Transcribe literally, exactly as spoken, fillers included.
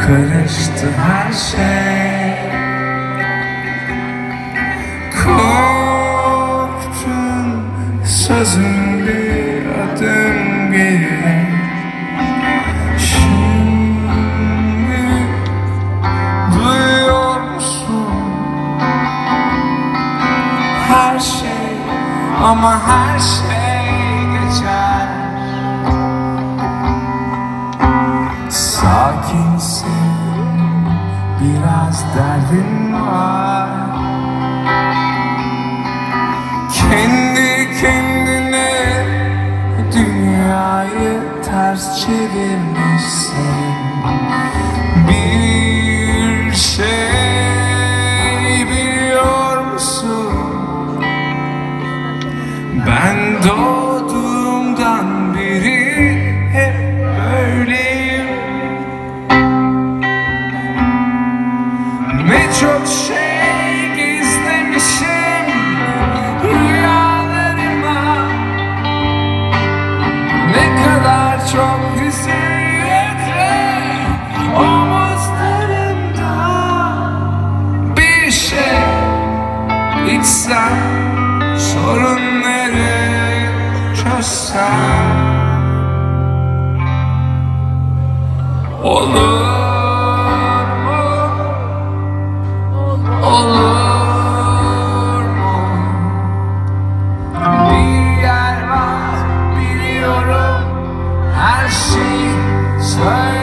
karıştı her şey. Korktun sözün bir adım geri. Şimdi duyuyor musun her şey, ama her şey geçer. Sakinsin, biraz derdin var. Kendi kendine dünyayı ters çevirmişsin. Bir şey biliyor musun? Ben doğduğumdan beri hep böyleyim. Ne çok şey gizlemişim rüyalarıma, ne kadar çok hüzünlü omuzlarımda. Bir şey içsem, sorunları çözsem olur. Olur mu? Bir yer var biliyorum, her şeyi söyle.